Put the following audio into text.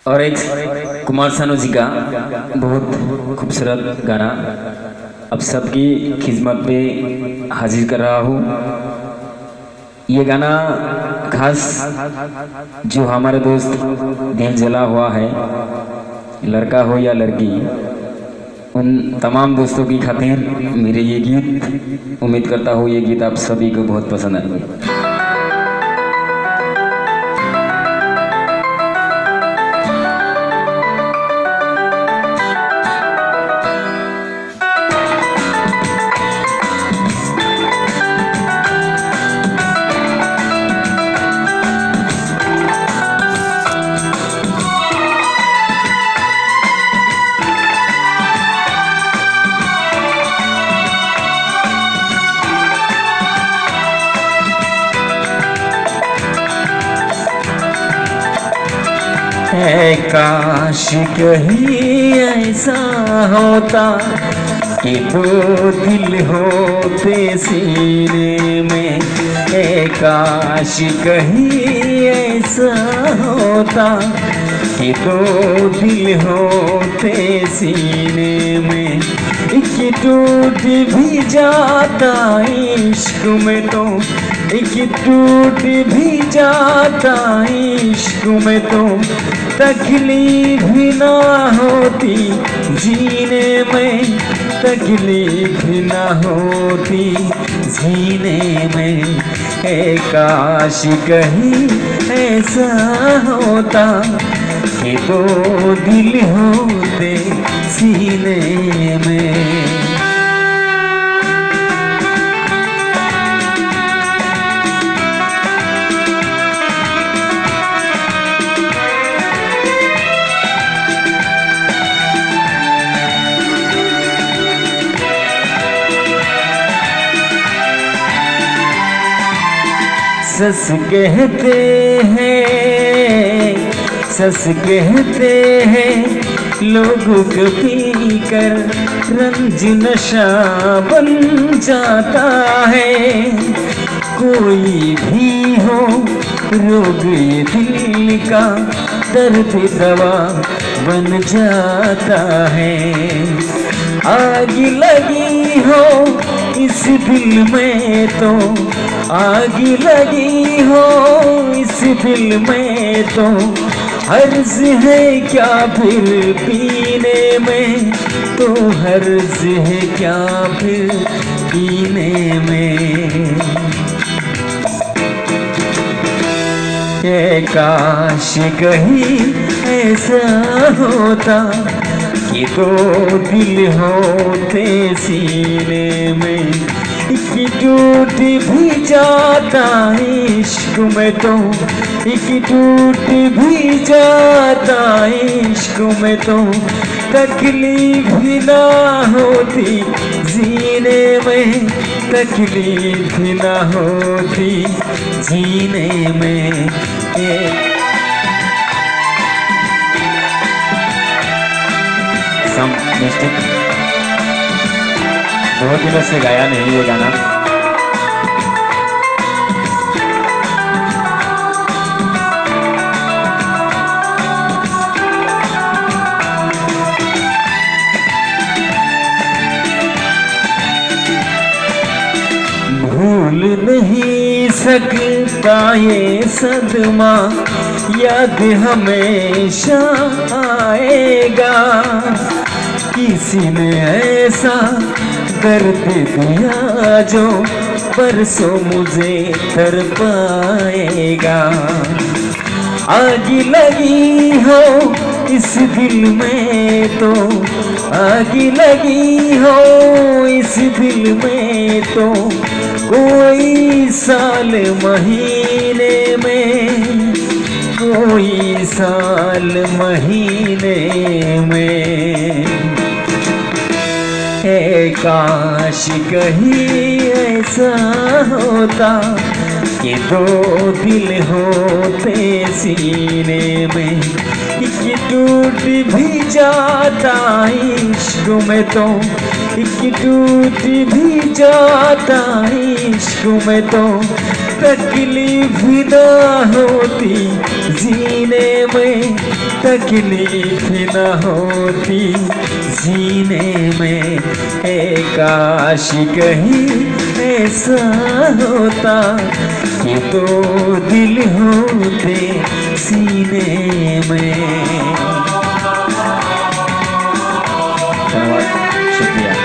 और एक कुमार सानू जी का बहुत खूबसूरत गाना अब सबकी खिदमत में हाजिर कर रहा हूँ। ये गाना खास जो हमारे दोस्त दिल जला हुआ है, लड़का हो या लड़की, उन तमाम दोस्तों की खातिर मेरे ये गीत, उम्मीद करता हूँ ये गीत आप सभी को बहुत पसंद आएंगे। काश कहीं ऐसा होता कि दो दिल होते सीने में, काश कहीं ऐसा होता कि दो दिल होते सीने में। एक टूट भी जाता इश्क में तो, एक टूट भी जाता इश्क में तो, तकलीफ ना होती जीने में, तकलीफ ना होती जीने में। काश कहीं ऐसा होता कि दो दिल होते सीने में। सस कहते हैं, सस कहते हैं लोग पी कर रंज नशा बन जाता है। कोई भी हो रोग दिल का दर्द दवा बन जाता है। आग लगी हो इस दिल में तो, आग लगी हो इस दिल में तो, हर्ज है क्या फिर पीने में, तो हर्ज है क्या फिर पीने में। काश कहीं ऐसा होता कि दो दिल होते सीने में। एक टूट भी जाता इश्क में तो, एक टूट भी जाता इश्क में तो, तकलीफ ना होती जीने में, तकलीफ ना होती जीने में। बहुत दिनों से गाया नहीं ये गाना। भूल नहीं सकता ये सदमा, याद हमेशा आएगा। किसी ने ऐसा दर्द दिया जो परसों मुझे तर पाएगा। आग लगी हो इस दिल में तो, आग लगी हो इस दिल में तो, कोई साल महीने में, कोई साल महीने में। काश कहीं ऐसा होता कि दो दिल होते सीने में। एक टूट भी जाता इश्क में तो, एक टूट भी जाता इश्क में तो, तकलीफ ना होती जीने में, तकलीफ न होती जीने में, काश कहीं ऐसा होता कि दो दिल होते सीने में। धन्यवाद, शुक्रिया।